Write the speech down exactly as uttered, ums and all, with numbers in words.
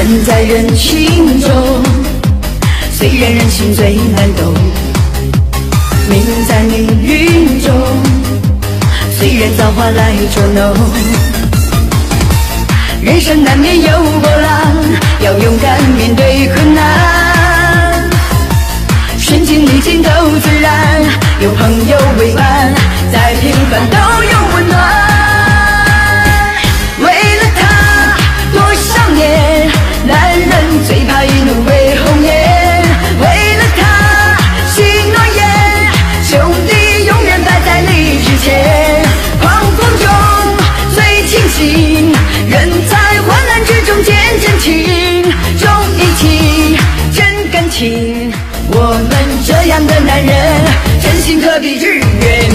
站在人群中，虽然人心最难懂，命在命运中，虽然造化来捉弄。人生难免有波浪，要勇敢面对困难，顺境逆境都自然，有朋友为伴，再平凡都有温暖。为了他多少年，男人最怕一怒为红颜。为了他许诺言，兄弟永远摆在你之前。狂风中最清醒，人在患难之中见真情，重义气真感情。我们这样的男人，真心何必日月